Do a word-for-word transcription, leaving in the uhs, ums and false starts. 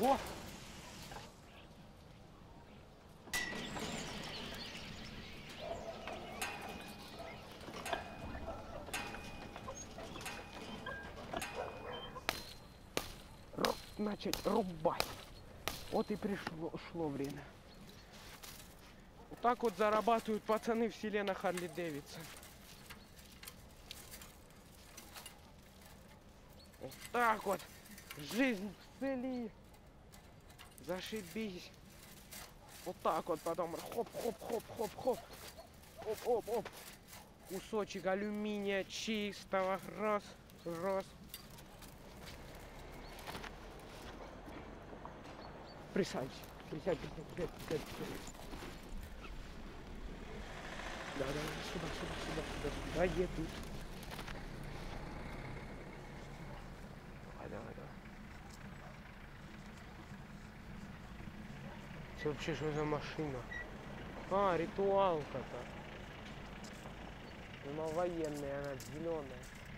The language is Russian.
Ого! Ру- Начать рубать. Вот и пришло шло время. Вот так вот зарабатывают пацаны в селе на Харли Дэвидсон. Вот так вот. Жизнь в селе. Зашибись. Вот так вот потом хоп-хоп-хоп-хоп-хоп. Оп-оп-оп. Кусочек алюминия чистого. Раз, раз. Присядь. Присядь, присядь, присядь, присядь, присядь. Да, да, сюда, сюда, сюда, сюда, сюда, еду. Давай, давай, давай. Это вообще что за машина? А, ритуалка-то. Она военная, она зеленая.